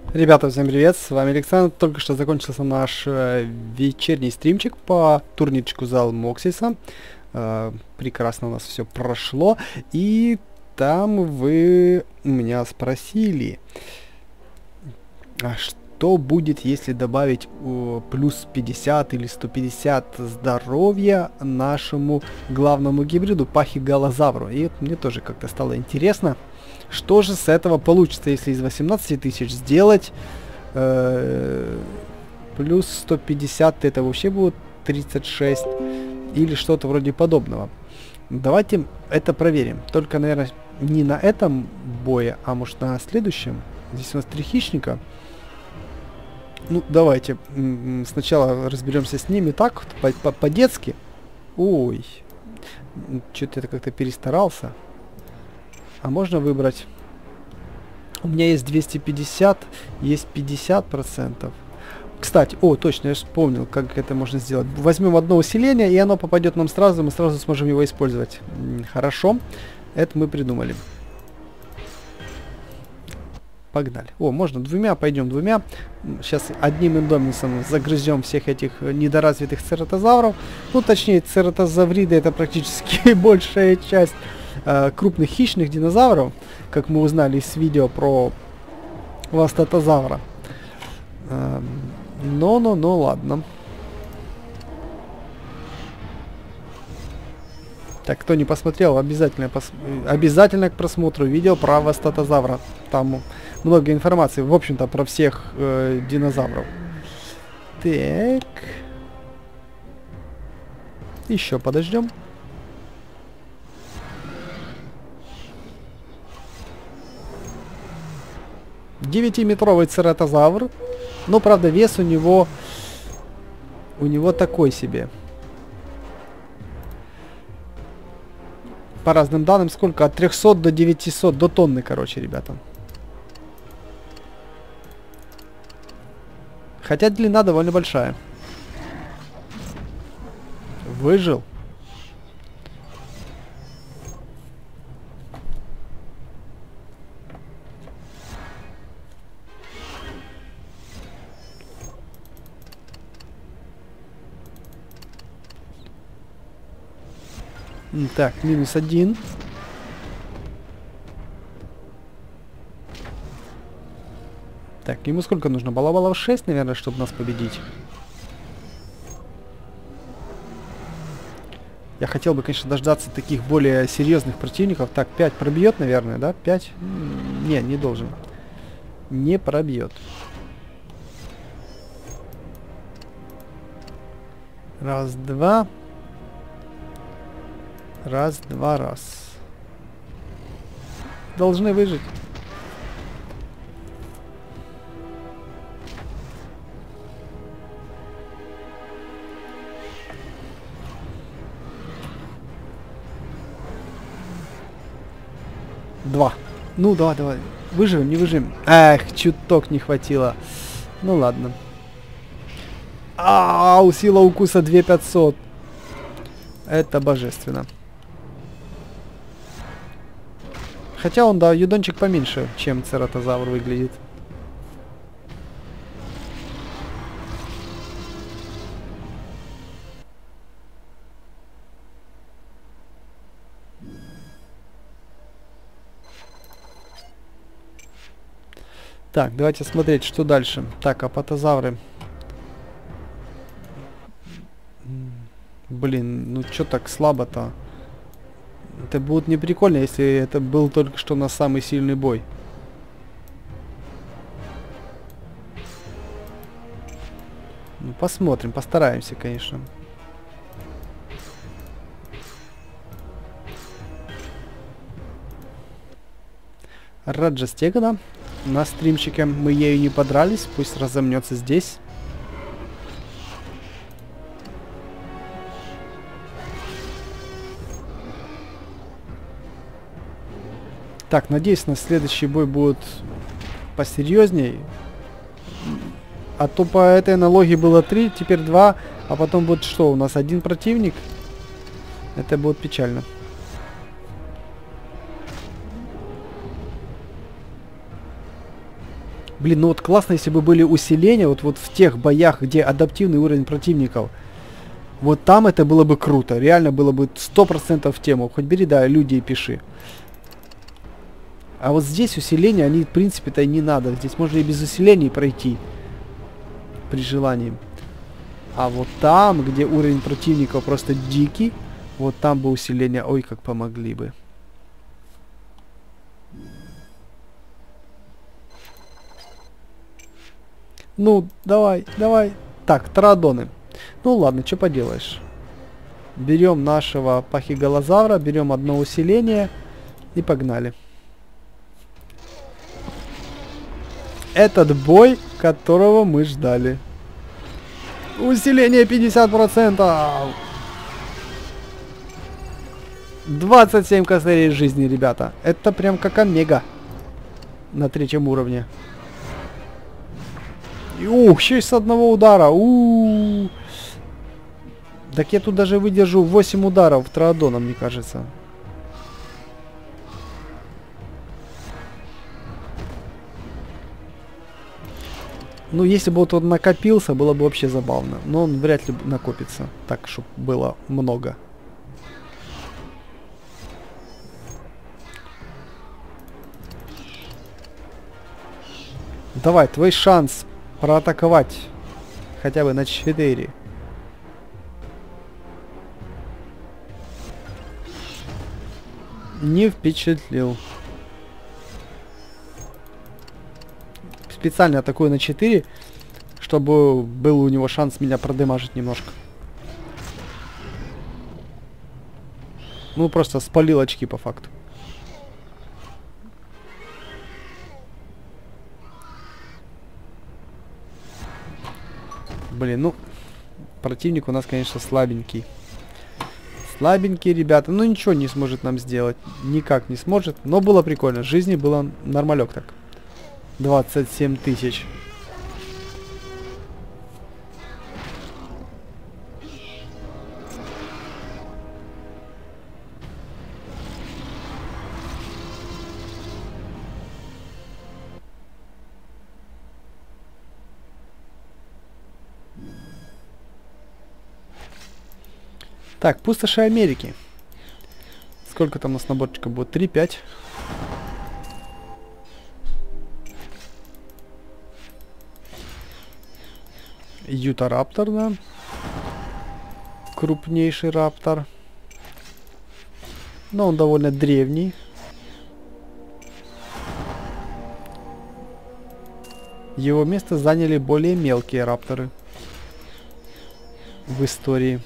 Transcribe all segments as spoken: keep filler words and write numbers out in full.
Ребята, всем привет, с вами Александр. Только что закончился наш э, вечерний стримчик по турнирчику зал Моксиса. Э, прекрасно у нас все прошло. И там вы меня спросили, а что будет, если добавить э, плюс пятьдесят или сто пятьдесят здоровья нашему главному гибриду пахигалозавру. И мне тоже как-то стало интересно, что же с этого получится, если из восемнадцати тысяч сделать э, плюс сто пятьдесят, это вообще будет тридцать шесть или что-то вроде подобного. Давайте это проверим. Только, наверное, не на этом бое, а может на следующем. Здесь у нас три хищника. Ну, давайте сначала разберемся с ними так, по-детски. Ой, что-то я как-то перестарался. А можно выбрать? У меня есть двести пятьдесят, есть пятьдесят процентов. Кстати, о, точно, я вспомнил, как это можно сделать. Возьмем одно усиление, и оно попадет нам сразу, мы сразу сможем его использовать. Хорошо, это мы придумали. Погнали. О, можно двумя, пойдем двумя. Сейчас одним индомисом загрызем всех этих недоразвитых цератозавров. Ну, точнее, цератозавриды — это практически большая часть крупных хищных динозавров, как мы узнали из видео про ластатозавра. Но-но-но, ладно. Так, кто не посмотрел, обязательно, пос обязательно к просмотру видео про ластатозавра. Там много информации, в общем-то, про всех э, динозавров. Так. Еще подождем. девятиметровый цератозавр. Но, правда, вес у него... У него такой себе. По разным данным, сколько? От трёхсот до девятисот, до тонны, короче, ребята. Хотя длина довольно большая. Выжил. Так, минус один. Так, ему сколько нужно? Баллов шесть, наверное, чтобы нас победить. Я хотел бы, конечно, дождаться таких более серьезных противников. Так, пять пробьет, наверное, да? пять? Не, не должен. Не пробьет. Раз, два. Раз, два, раз. Должны выжить. Два. Ну, давай, давай. Выживем, не выживем. Эх, чуток не хватило. Ну, ладно. Ау, сила укуса две тысячи пятьсот. Это божественно. Хотя он, да, юдончик поменьше, чем цератозавр выглядит. Так, давайте смотреть, что дальше. Так, апатозавры. Блин, ну чё так слабо-то? Это будет не прикольно, если это был только что на самый сильный бой. Ну, посмотрим, постараемся, конечно. Раджастегана на стримчике. Мы ею не подрались, пусть разомнется здесь. Так, надеюсь, на следующий бой будет посерьезней. А то по этой аналогии было три, теперь два, а потом будет что? У нас один противник. Это будет печально. Блин, ну вот классно, если бы были усиления, вот, вот в тех боях, где адаптивный уровень противников. Вот там это было бы круто. Реально было бы сто процентов в тему. Хоть бери, да, люди и пиши. А вот здесь усиления, они, в принципе-то, и не надо. Здесь можно и без усилений пройти. При желании. А вот там, где уровень противников просто дикий, вот там бы усиления, ой, как помогли бы. Ну, давай, давай. Так, тарадоны. Ну ладно, что поделаешь. Берем нашего пахиголозавра, берем одно усиление и погнали. Этот бой, которого мы ждали. Усиление пятьдесят процентов. двадцать семь косарей жизни, ребята. Это прям как омега. На третьем уровне. И, ух, еще с одного удара. У -у -у. Так я тут даже выдержу восемь ударов траодоном, мне кажется. Ну, если бы вот он накопился, было бы вообще забавно. Но он вряд ли накопится. Так, чтобы было много. Давай, твой шанс проатаковать. Хотя бы на четыре. Не впечатлил. Специально атакую на четыре, чтобы был у него шанс меня продемажить немножко. Ну, просто спалил очки по факту. Блин, ну, противник у нас, конечно, слабенький. Слабенький, ребята. Ну, ничего не сможет нам сделать. Никак не сможет. Но было прикольно. Жизни было нормалек так. двадцать семь тысяч. Так, пустоши Америки. Сколько там у нас наборчика будет? три-пять. Юта Раптор, да. Крупнейший раптор. Но он довольно древний. Его место заняли более мелкие рапторы в истории.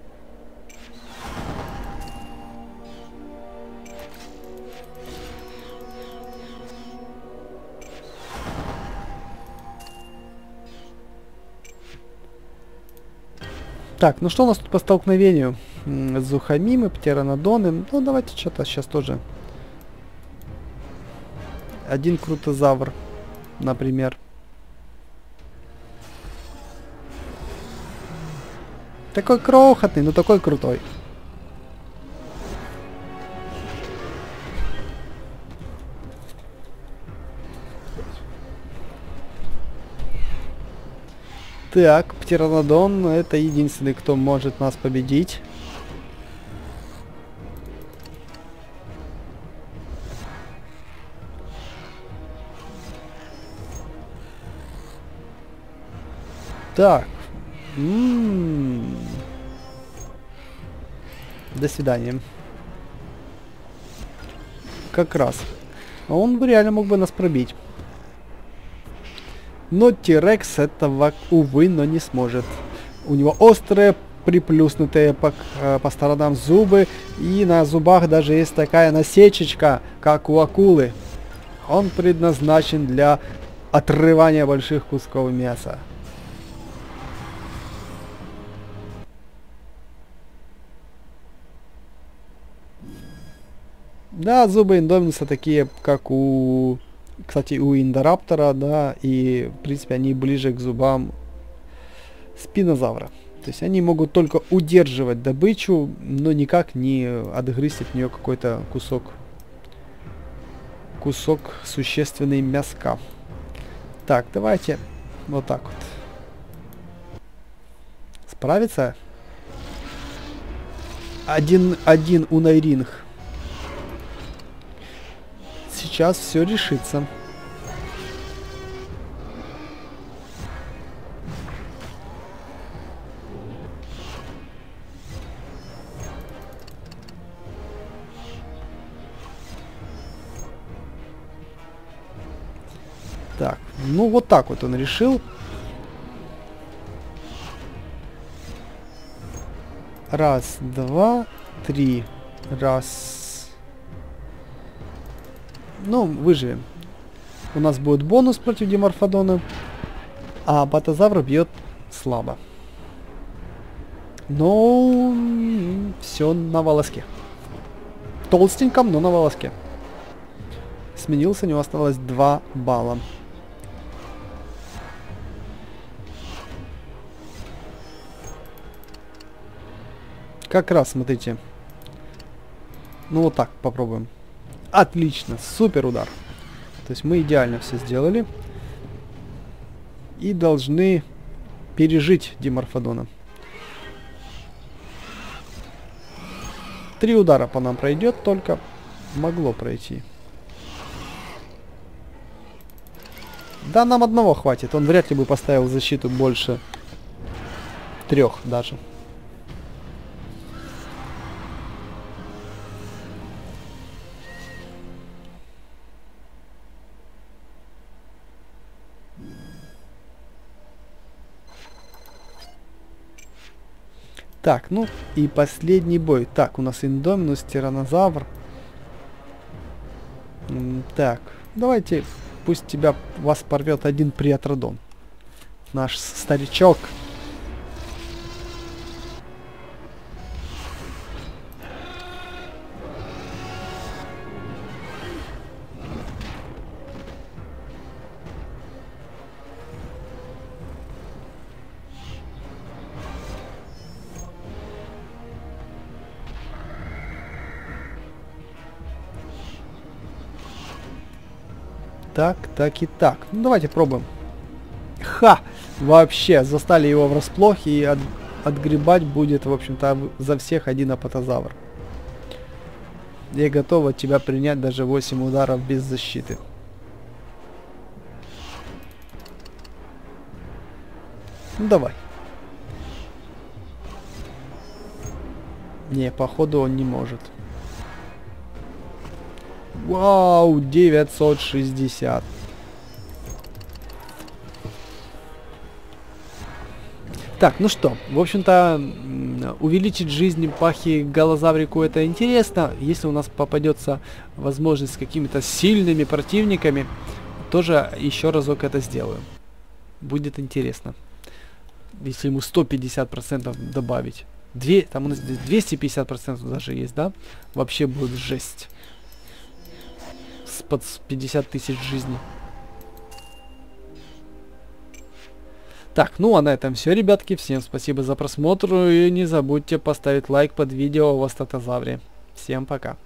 Так, ну что у нас тут по столкновению? Зухамимы, птеранодоны. Ну, давайте что-то сейчас тоже. Один крутозавр, например. Такой крохотный, но такой крутой. Так, птеранодон это единственный, кто может нас победить. Так. М-м-м. До свидания. Как раз. Он бы реально мог бы нас пробить. Но Тирекс этого, увы, но не сможет. У него острые, приплюснутые по, э, по сторонам зубы. И на зубах даже есть такая насечечка, как у акулы. Он предназначен для отрывания больших кусков мяса. Да, зубы Индоминуса такие, как у... Кстати, у Индораптора, да, и, в принципе, они ближе к зубам спинозавра. То есть они могут только удерживать добычу, но никак не отгрызть от нее какой-то кусок, кусок существенный мяска. Так, давайте вот так вот. Справится? Один, один Унайринг. Сейчас все решится. Так, ну вот так вот он решил. Раз, два, три. Раз. Ну, выживем. У нас будет бонус против Диморфодона. А Батозавр бьет слабо. Но все на волоске. Толстеньком, но на волоске. Сменился, у него осталось два балла. Как раз, смотрите. Ну вот так попробуем. Отлично, супер удар. То есть мы идеально все сделали. И должны пережить Диморфодона. Три удара по нам пройдет, только могло пройти. Да, нам одного хватит. Он вряд ли бы поставил защиту больше трех даже. Так, ну и последний бой. Так, у нас Индоминус, Тиранозавр. М, так, давайте, пусть тебя, вас порвет один Приатродон. Наш старичок. Так, так и так. Ну, давайте пробуем. Ха! Вообще, застали его врасплох, и от, отгребать будет, в общем-то, за всех один Апатозавр. Я готов от тебя принять даже восемь ударов без защиты. Ну, давай. Не, походу он не может. Вау, девятьсот шестьдесят. Так, ну что, в общем-то, увеличить жизнь Пахи Голозаврику это интересно. Если у нас попадется возможность с какими-то сильными противниками, тоже еще разок это сделаю. Будет интересно. Если ему сто пятьдесят процентов добавить. Две, там у нас здесь двести пятьдесят процентов даже есть, да? Вообще будет жесть. Под пятьдесят тысяч жизней. Так, ну а на этом все, ребятки. Всем спасибо за просмотр. И не забудьте поставить лайк под видео о Вастатозавре. Всем пока.